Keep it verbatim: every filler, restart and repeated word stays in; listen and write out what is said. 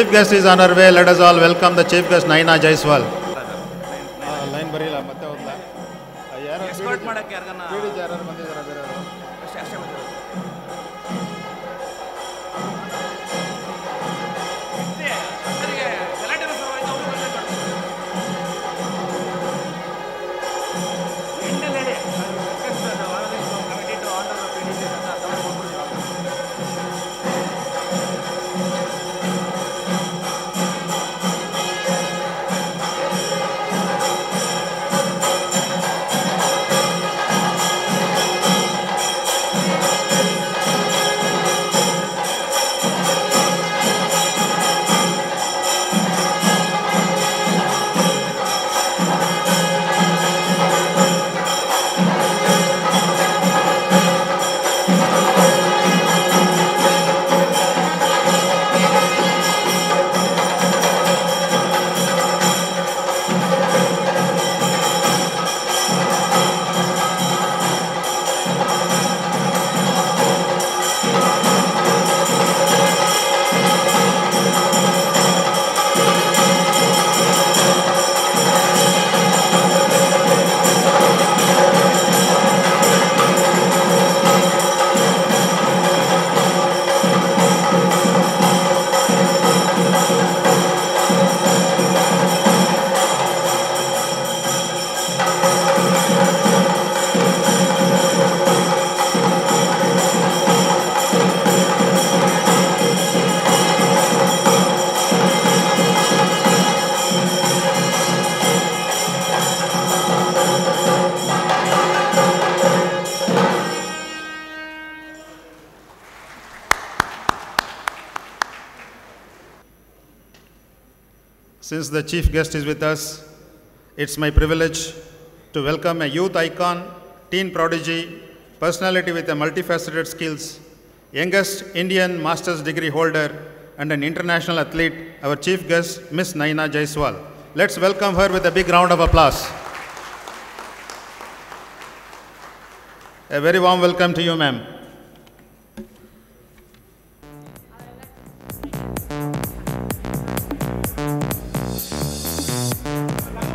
Chief guest is on our way. Let us all welcome the chief guest Naina Jaiswal. Line ಬರಿಲ್ಲ ಮತ್ತೆ ಹೋಗ್ಲ ಯಾರು escort ಮಾಡಕ್ಕೆ ಯಾರನ್ನ PD ಯಾರು ಬಂದಿದ್ದಾರೆ ಬೇರೆ ಅಷ್ಟೇ ಅಷ್ಟೇ ಬಂದಿದ್ದಾರೆ ಸರಿಗೆ ಗಲಾಟೆ ಸಲುವಾಗಿ ಅವರು ಬಂದಿದ್ದಾರೆ ಎಂಡಲ್ ಹೇಳಿ ರಿಕ್ವೆಸ್ಟ್ ವಾರದಲ್ಲಿ committee to order the PD ಅಂತ ತಗೊಂಡು ಹೋಗ್ಬಿಡ್ತೀವಿ. Since the chief guest is with us, it's my privilege to welcome a youth icon, teen prodigy, personality with a multifaceted skills, youngest Indian master's degree holder, and an international athlete, our chief guest, Miss Naina Jaiswal. Let's welcome her with a big round of applause. A very warm welcome to you, ma'am.